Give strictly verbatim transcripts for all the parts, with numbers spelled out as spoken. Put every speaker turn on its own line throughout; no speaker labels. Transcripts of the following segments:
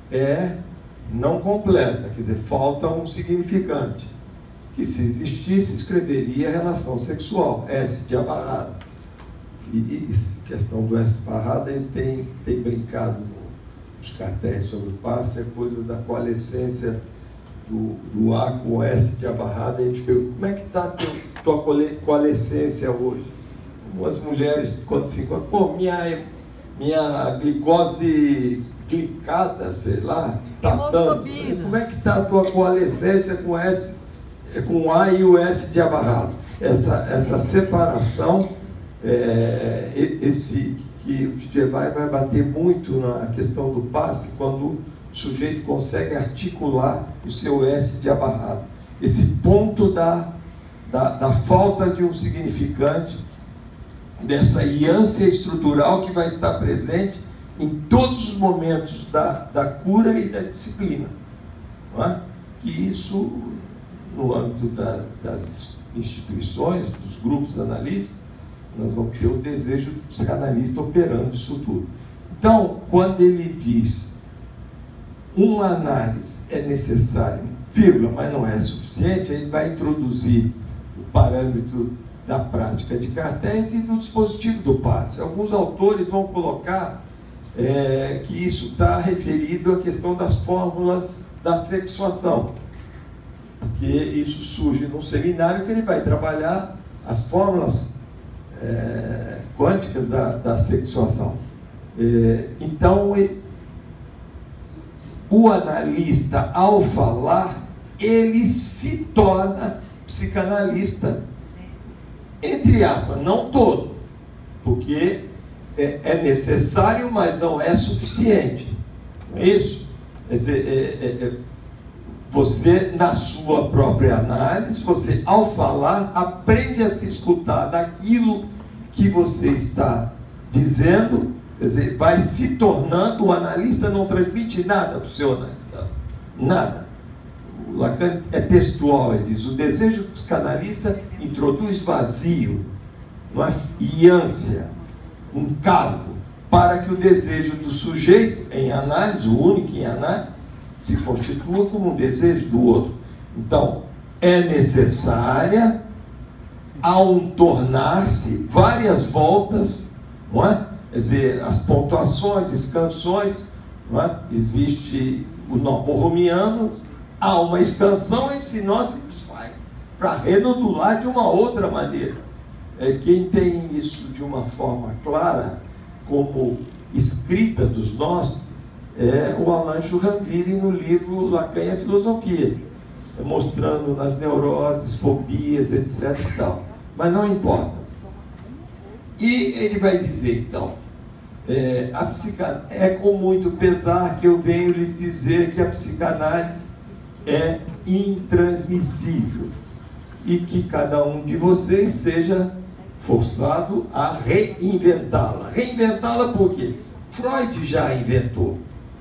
é não completa, quer dizer, falta um significante, que se existisse, escreveria relação sexual, S de abarrado. E, e questão do S barrado, ele tem, tem brincado nos cartéis sobre o passe, é coisa da coalescência do, do A com o S de abarrado. A gente pergunta, como é que está a tua coalescência hoje? As mulheres, quando se encontram, pô, minha, minha glicose glicada, sei lá, tá tanto. Como é que está a tua coalescência com S, com o A e o S de abarrado? Essa, essa separação, é, esse que o D J vai, vai bater muito na questão do passe, quando o sujeito consegue articular o seu S de abarrado. Esse ponto da, da, da falta de um significante, dessa ânsia estrutural que vai estar presente em todos os momentos da, da cura e da disciplina. Não é? Que isso, no âmbito da, das instituições, dos grupos analíticos, nós vamos ter o desejo do psicanalista operando isso tudo. Então, quando ele diz uma análise é necessária, vírgula, mas não é suficiente, ele vai introduzir o parâmetro da prática de cartéis e do dispositivo do passe. Alguns autores vão colocar é, que isso está referido à questão das fórmulas da sexuação, porque isso surge num seminário que ele vai trabalhar as fórmulas é, quânticas da, da sexuação. É, então, o analista, ao falar, ele se torna psicanalista, entre aspas, não todo, porque é, é necessário, mas não é suficiente, não é isso? Quer dizer, é, é, é, você, na sua própria análise, você, ao falar, aprende a se escutar daquilo que você está dizendo, quer dizer, vai se tornando, o analista não transmite nada para o seu analisado, nada. O Lacan é textual, ele diz, o desejo do psicanalista introduz vazio, uma ânsia, um cavo, para que o desejo do sujeito em análise, o único em análise, se constitua como um desejo do outro. Então, é necessária, a um tornar-se, várias voltas, não é? Quer dizer, as pontuações, as canções, não é? Existe o normo-romiano, há uma expansão e se nós se desfaz para renodular de uma outra maneira. É, quem tem isso de uma forma clara, como escrita dos nós, é o Alain Juranville no livro Lacan e a Filosofia, mostrando nas neuroses, fobias, etc e tal. Mas não importa. E ele vai dizer, então, é, a psican... é com muito pesar que eu venho lhes dizer que a psicanálise é intransmissível e que cada um de vocês seja forçado a reinventá-la. Reinventá-la por quê? Freud já inventou.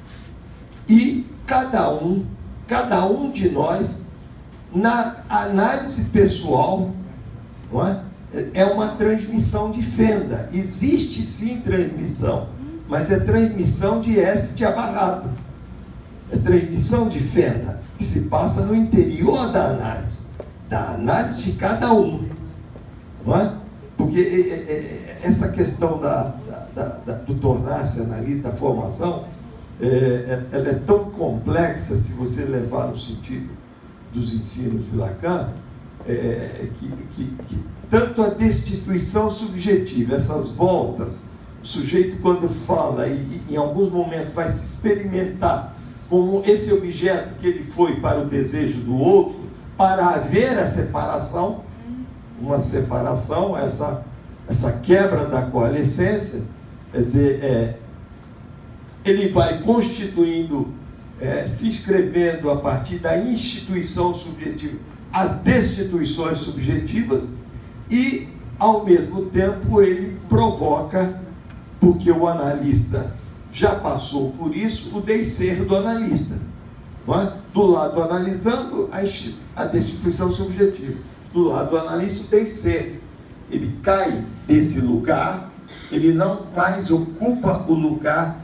E cada um, cada um de nós, na análise pessoal, não é? É uma transmissão de fenda. Existe sim transmissão, mas é transmissão de S de abarrado. É transmissão de fenda que se passa no interior da análise, da análise de cada um, não é? Porque é, é, essa questão da, da, da, do tornar-se analista, da formação, é, ela é tão complexa, se você levar no sentido dos ensinos de Lacan, é, que, que, que tanto a destituição subjetiva, essas voltas, o sujeito quando fala e, e em alguns momentos vai se experimentar como esse objeto que ele foi para o desejo do outro, para haver a separação, uma separação, essa, essa quebra da coalescência, quer dizer, é, ele vai constituindo, é, se escrevendo a partir da instituição subjetiva, as destituições subjetivas, e, ao mesmo tempo, ele provoca, porque o analista já passou por isso, o descer do analista. Não é? Do lado analisando, a destituição subjetiva. Do lado do analista, o descer. Ele cai desse lugar, ele não mais ocupa o lugar de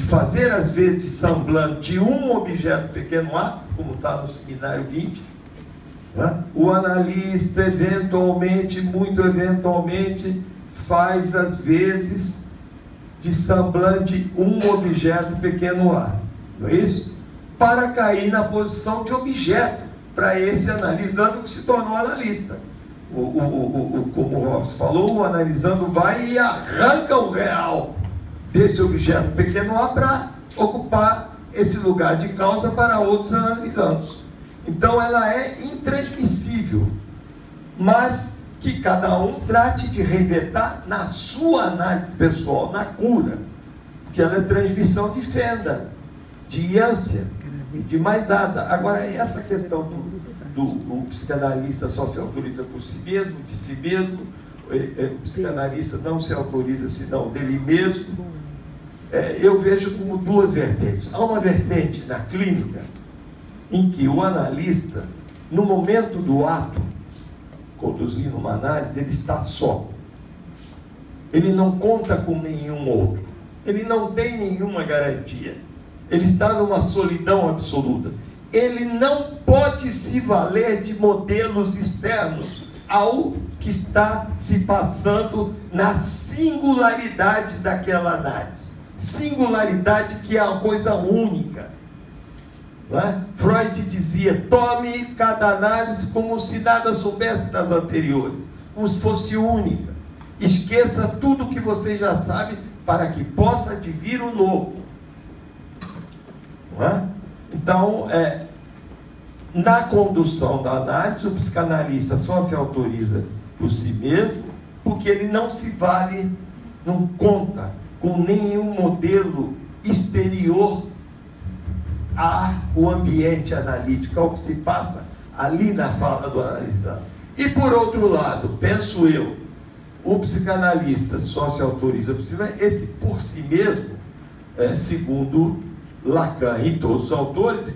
fazer às vezes de semblante um objeto pequeno a, como está no seminário vinte, né? O analista eventualmente, muito eventualmente, faz às vezes de semblante um objeto pequeno a, não é isso? Para cair na posição de objeto, para esse analisando que se tornou analista. O, o, o, o, como o Robson falou, o analisando vai e arranca o real desse objeto pequeno a para ocupar esse lugar de causa para outros analisandos. Então ela é intransmissível, mas que cada um trate de revetar na sua análise pessoal, na cura, porque ela é transmissão de fenda, de ânsia e de mais nada. Agora, essa questão do, do, do psicanalista só se autoriza por si mesmo, de si mesmo, o psicanalista não se autoriza senão dele mesmo, é, eu vejo como duas vertentes. Há uma vertente na clínica em que o analista, no momento do ato, conduzindo uma análise, ele está só. Ele não conta com nenhum outro. Ele não tem nenhuma garantia. Ele está numa solidão absoluta. Ele não pode se valer de modelos externos ao que está se passando na singularidade daquela análise. Singularidade que é uma coisa única. Não é? Freud dizia: tome cada análise como se nada soubesse das anteriores, como se fosse única. Esqueça tudo que você já sabe para que possa advir o novo. Não é? Então, é, na condução da análise, o psicanalista só se autoriza por si mesmo, porque ele não se vale, não conta com nenhum modelo exterior ao ambiente analítico, ao que se passa ali na fala do analisando. E por outro lado, penso eu, o psicanalista só se autoriza por si mesmo, esse por si mesmo, é, segundo Lacan e todos os autores,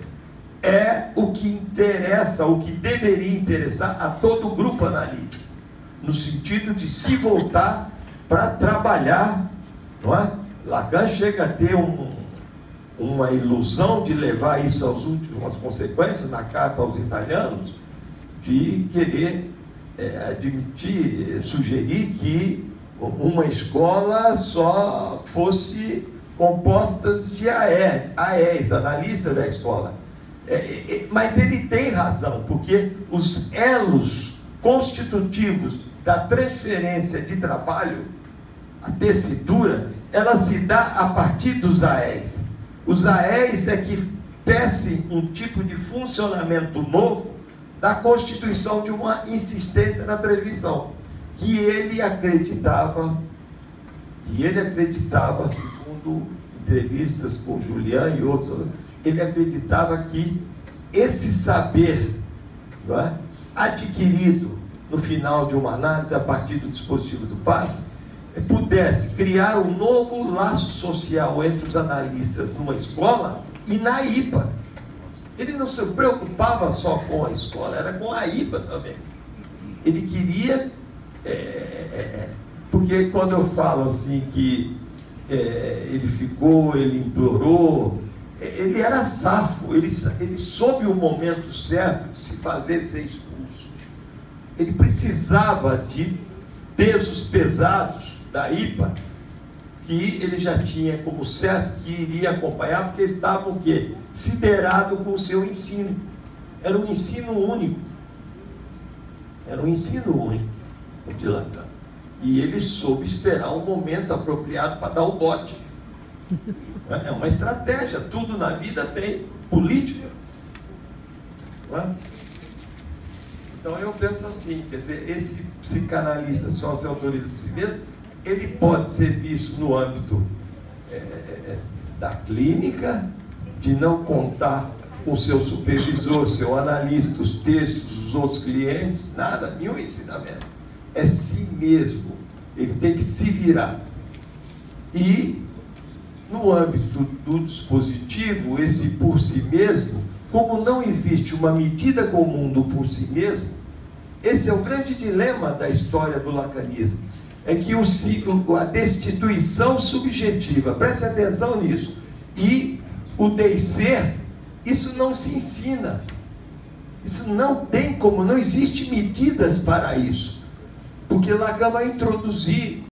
é o que interessa, o que deveria interessar a todo o grupo analítico, no sentido de se voltar para trabalhar, não é? Lacan chega a ter um, uma ilusão de levar isso às últimas consequências, na carta aos italianos, de querer é, admitir, sugerir que uma escola só fosse composta de A E s, analistas da escola. É, é, mas ele tem razão, porque os elos constitutivos da transferência de trabalho, a tessitura, ela se dá a partir dos A E s. Os A E s é que tecem um tipo de funcionamento novo da constituição de uma insistência na transmissão, que ele acreditava, que ele acreditava, segundo entrevistas com Julian e outros, ele acreditava que esse saber, não é, adquirido no final de uma análise a partir do dispositivo do passe, pudesse criar um novo laço social entre os analistas numa escola e na I P A. Ele não se preocupava só com a escola, era com a I P A também. Ele queria, é, é, porque quando eu falo assim que é, ele ficou, ele implorou, ele era safo, ele, ele soube o momento certo de se fazer ser expulso. Ele precisava de pesos pesados da I P A, que ele já tinha como certo que iria acompanhar, porque estava o quê? Siderado com o seu ensino. Era um ensino único. Era um ensino único, o de Lacan. E ele soube esperar um momento apropriado para dar o bote. É uma estratégia, tudo na vida tem política. Não é? Então eu penso assim, quer dizer, esse psicanalista só se autoriza por si mesmo, ele pode ser visto no âmbito é, da clínica, de não contar com o seu supervisor, seu analista, os textos, os outros clientes, nada, nenhum ensinamento. É si mesmo, ele tem que se virar. E no âmbito do dispositivo, esse por si mesmo, como não existe uma medida comum do por si mesmo, esse é o grande dilema da história do lacanismo. É que o, a destituição subjetiva, preste atenção nisso, E o descer, isso não se ensina. Isso não tem como, não existe medidas para isso. Porque Lacan vai introduzir